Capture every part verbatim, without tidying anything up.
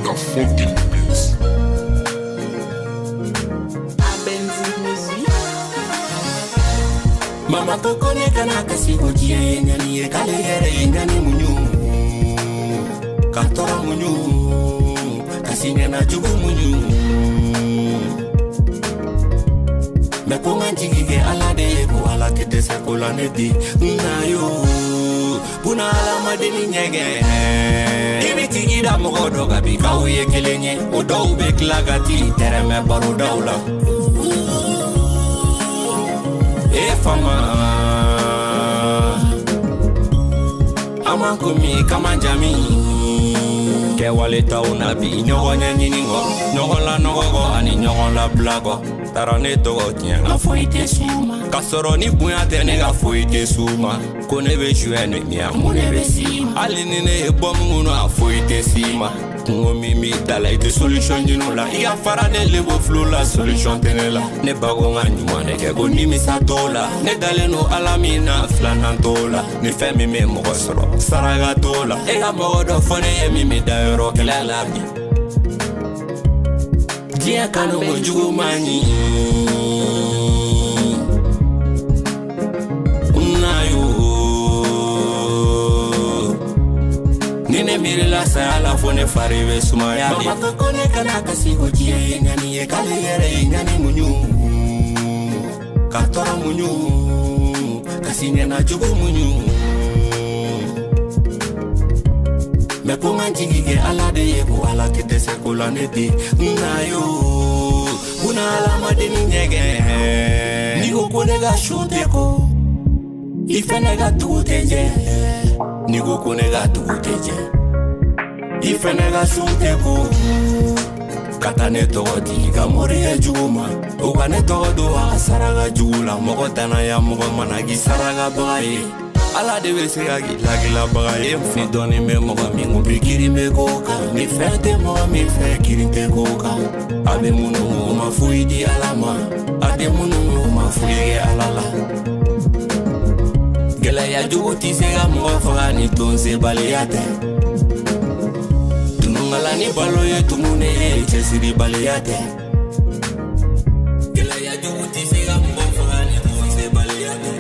the fucking place. Mama koko ne kana kasi ojie nyani e kale yere nyani munyu katora munyu kasi nyana jugu munyu me ko manjigi ke ala de ko ala ke de sakola ne di na yo buna ala madini nyege ibi tigi da mo do ga bi ka uye kelenye o do be klagati tere me baru daula e fama amanko mi kamanjami ke waleta unabi nyogonya nyiningo nyogola nogogo ani nyogola blago tarane togo tien la foite suma kasoro ni buya tene ga foite suma kone be juene mi amune be sima alini ne bomu no a foite sima ngomi mi dala ite solution dinola iya fara ne lebo flow la solution tenela ne bago ngani mane ke go ni mi satola ne dale no alamina flanantola ni femi me mo soro saraga tola e ga mo do fone e mi mi da ro kala la bi dia kanu mo jugo mani Nine mire la sala fone farive sumaya mama koko ne kana kasi ojie nyani e kale yere nyani munyu katora munyu kasi nyana jugu munyu me ko manjigi ke ala de ye ko ala ke de sakola ne di na yo buna ala madini nyege ni ko ko ne ga shute ko ifene ga tuteje ni go kone ga tuteje ifene ga shute ko katane to di ga mori e juma o ga ne to do asara ga jula mo ko tana ya mo managi saraga bae ala de we se ga la la bae fi doni me mo mi ngo bikiri me ko ka mi fete mo mi fe kiri te ko ka abe munu ma fuidi alama ade munu ma fuidi alala ya jugu tisega mo fara ni tonse baleyate tunungala ni balo ye tumune e chesiri baleyate gela ya jugu tisega mo fara ni tonse baleyate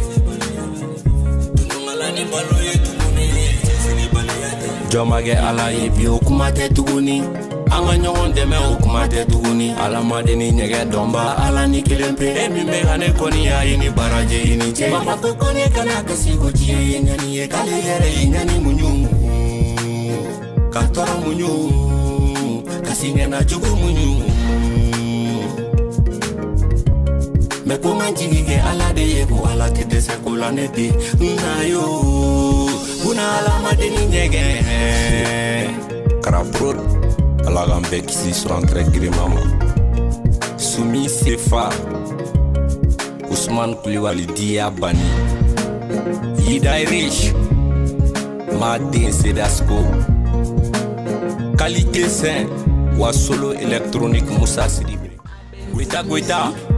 tunungala ni balo ye tumune e chesiri baleyate jomage ala ye bi okumate tuguni anga nyogon deme okumate tuguni ala madini nyege domba ala ni kelempe e mi megane koni ya ini baraje ini che mama koko ne kana kasi ojie nyani e kale yere nyani munyu katora munyu kasi nyana jugu munyu me ko manjigi ke ala de ye ko ala ke de sakola ne di na yo buna ala madini nyege Karaprod ala gambe kisi sur entre grimama Soumi Sefa Ousmane Koulibaly Dia Bani Yida Rich Martin Sedasco Qualité Saint Wasolo électronique Moussa Sidibé Gweta Gweta